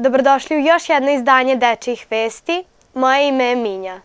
Dobrodošli u još jedno izdanje Dečijih vesti. Moje ime je Minja.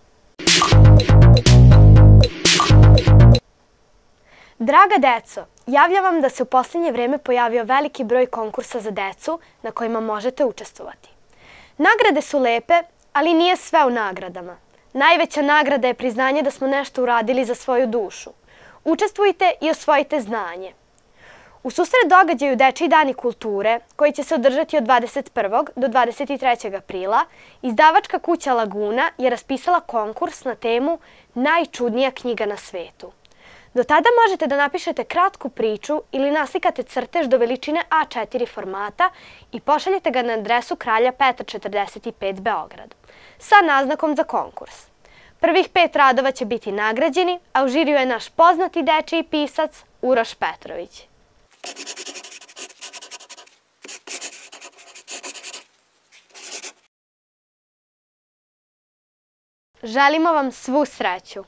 Draga deco, javljam vam da se u posljednje vreme pojavio veliki broj konkursa za decu na kojima možete učestvovati. Nagrade su lepe, ali nije sve u nagradama. Najveća nagrada je priznanje da smo nešto uradili za svoju dušu. Učestvujte i osvojite znanje. U susret događaju Dečiji dani kulture, koji će se održati od 21. do 23. aprila, izdavačka kuća Laguna je raspisala konkurs na temu Najčudnija knjiga na svetu. Do tada možete da napišete kratku priču ili naslikate crtež do veličine A4 formata i pošaljete ga na adresu Kralja Petra 45 Beograd, sa naznakom za konkurs. Prvih 5 radova će biti nagrađeni, a u žiriju je naš poznati dečiji pisac Uroš Petrović. Želimo vam svu sreću!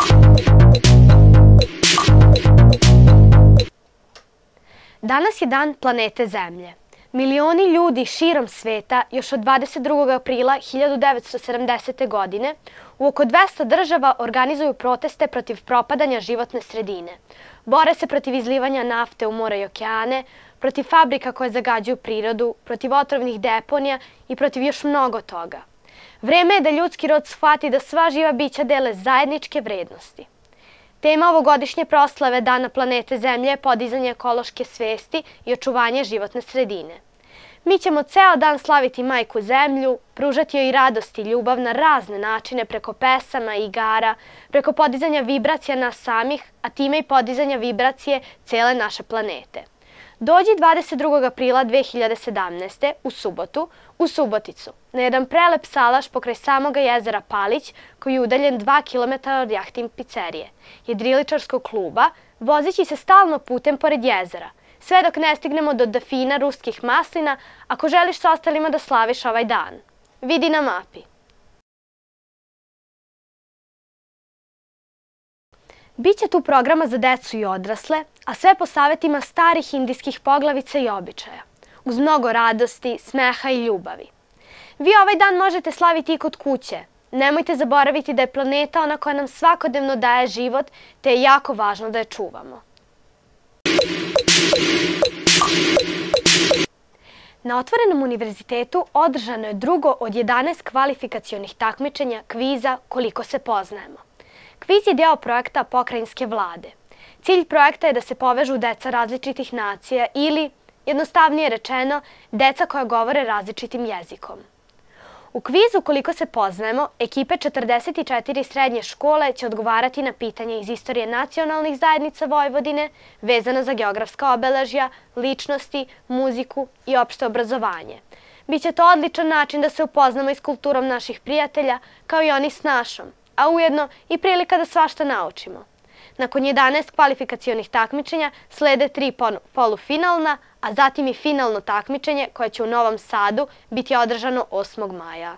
Danas je dan planete Zemlje. Milioni ljudi širom sveta još od 22. aprila 1970. godine u oko 200 država organizuju proteste protiv propadanja životne sredine. Bore se protiv izlivanja nafte u more i okeane, protiv fabrika koje zagađuju prirodu, protiv otrovnih deponija i protiv još mnogo toga. Vreme je da ljudski rod shvati da sva živa bića dele zajedničke vrednosti. Tema ovogodišnje proslave Dana planete Zemlje je podizanje ekološke svesti i očuvanje životne sredine. Mi ćemo ceo dan slaviti Majku Zemlju, pružati joj radost i ljubav na razne načine preko pesama i igara, preko podizanja vibracija nas samih, a time i podizanja vibracije cele naše planete. Dođi 22. aprila 2017. u subotu u Suboticu, na jedan prelep salaš pokraj samoga jezera Palić, koji je udaljen 2 km od Jahting pizzerije, jedriličarskog kluba, vozeći se stalno putem pored jezera, sve dok ne stignemo do Dafina ruskih maslina, ako želiš s ostalima da slaviš ovaj dan. Vidi na mapi. Biće tu programa za decu i odrasle, a sve po savjetima starih indijskih poglavica i običaja, uz mnogo radosti, smeha i ljubavi. Vi ovaj dan možete slaviti i kod kuće. Nemojte zaboraviti da je planeta ona koja nam svakodnevno daje život, te je jako važno da je čuvamo. Na Otvorenom univerzitetu održano je drugo od 11 kvalifikacionih takmičenja kviza Koliko se poznajemo. Kviz je deo projekta Pokrajinske vlade. Cilj projekta je da se povežu deca različitih nacija ili, jednostavnije rečeno, deca koja govore različitim jezikom. U kvizu Koliko se poznajemo, ekipe 44 srednje škole će odgovarati na pitanja iz istorije nacionalnih zajednica Vojvodine, vezano za geografska obeležja, ličnosti, muziku i opšte obrazovanje. Biće to odličan način da se upoznamo i s kulturom naših prijatelja, kao i oni s našom, a ujedno i prilika da svašta naučimo. Nakon 11 kvalifikacionih takmičenja slede 3 polufinalna, a zatim i finalno takmičenje koje će u Novom Sadu biti održano 8. maja.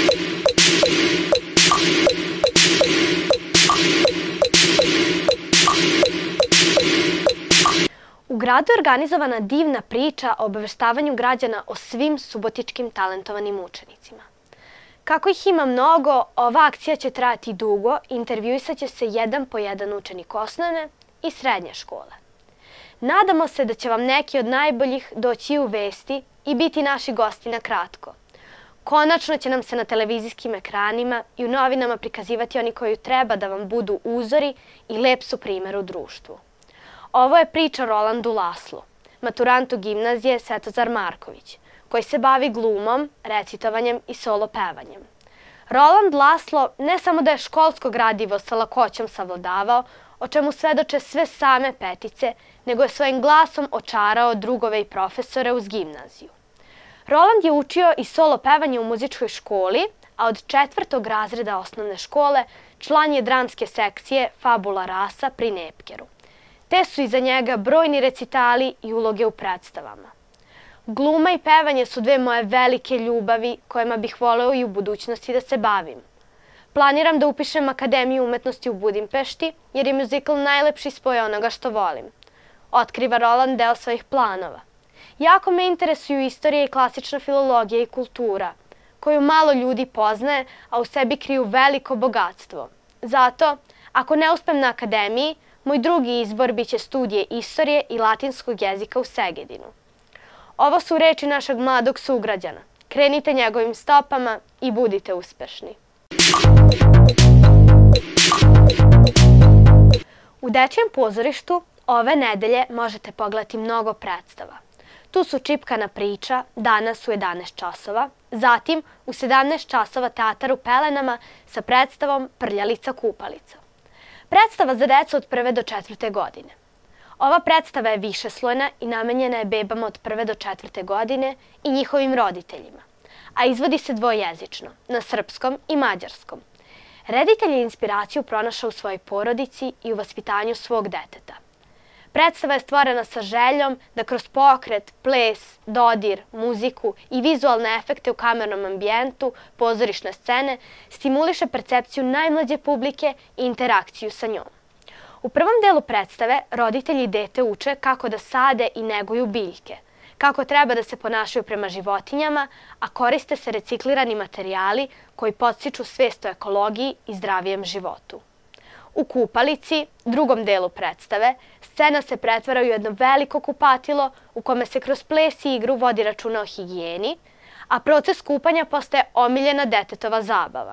U gradu je organizovana divna priča o obaveštavanju građana o svim subotičkim talentovanim učenicima. Kako ih ima mnogo, ova akcija će trajati dugo, intervjuisat će se jedan po jedan učenik osnovne i srednje škole. Nadamo se da će vam neki od najboljih doći u vesti i biti naši gosti na kratko. Konačno će nam se na televizijskim ekranima i u novinama prikazivati oni koji treba da vam budu uzori i lep su primer u društvu. Ovo je priča Rolandu Laslu, maturantu gimnazije Svetozar Marković, koji se bavi glumom, recitovanjem i solo pevanjem. Roland Laslo ne samo da je školsko gradivo sa lakoćom savladavao, o čemu svedoče sve same petice, nego je svojim glasom očarao drugove i profesore uz gimnaziju. Roland je učio i solo pevanje u muzičkoj školi, a od 4. razreda osnovne škole član je dramske sekcije Fabula rasa pri Nepkeru. Te su iza njega brojni recitali i uloge u predstavama. Gluma i pevanje su dve moje velike ljubavi kojima bih voleo i u budućnosti da se bavim. Planiram da upišem Akademiju umetnosti u Budimpešti jer je muzikal najlepši spoj onoga što volim. Otkriva Roland deo svojih planova. Jako me interesuju istorija i klasična filologija i kultura, koju malo ljudi poznaje, a u sebi kriju veliko bogatstvo. Zato, ako ne uspem na akademiji, moj drugi izbor biće studije istorije i latinskog jezika u Segedinu. Ovo su reči našeg mladog sugrađana. Krenite njegovim stopama i budite uspešni. U Dečijem pozorištu ove nedelje možete pogledati mnogo predstava. Tu su Čipkana priča, danas u 11 časova, zatim u 17 časova teatar u Pelenama sa predstavom Prljalica kupalica. Predstava za decu od 1. do 4. godine. Ova predstava je višeslojna i namenjena je bebama od 1. do 4. godine i njihovim roditeljima, a izvodi se dvojezično, na srpskom i mađarskom. Reditelj je inspiraciju pronašao u svojoj porodici i u vaspitanju svog deteta. Predstava je stvorena sa željom da kroz pokret, ples, dodir, muziku i vizualne efekte u kamernom ambijentu pozorišne scene stimuliše percepciju najmlađe publike i interakciju sa njom. U prvom delu predstave roditelji i dete uče kako da sade i neguju biljke, kako treba da se ponašaju prema životinjama, a koriste se reciklirani materijali koji podstiču svest o ekologiji i zdravijem životu. U Kupalici, drugom delu predstave, scena se pretvara u jedno veliko kupatilo u kome se kroz ples i igru vodi računa o higijeni, a proces kupanja postaje omiljena detetova zabava.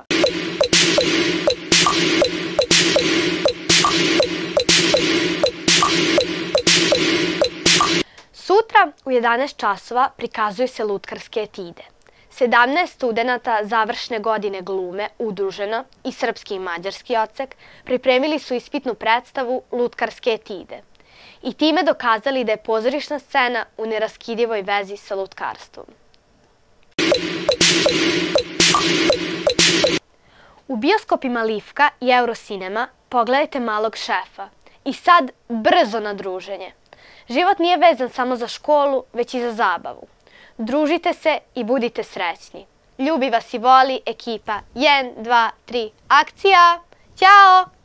Sutra u 11 časova prikazuju se lutkarske etide. 17 studenata završne godine glume, udruženo, i srpski i mađarski odsek, pripremili su ispitnu predstavu Lutkarske etide i time dokazali da je pozorišna scena u neraskidivoj vezi sa lutkarstvom. U bioskopima Livka i Eurocinema pogledajte Malog šefa i sad brzo na druženje. Život nije vezan samo za školu, već i za zabavu. Družite se i budite srećni. Ljubi vas i voli ekipa 1, 2, 3, akcija! Ćao!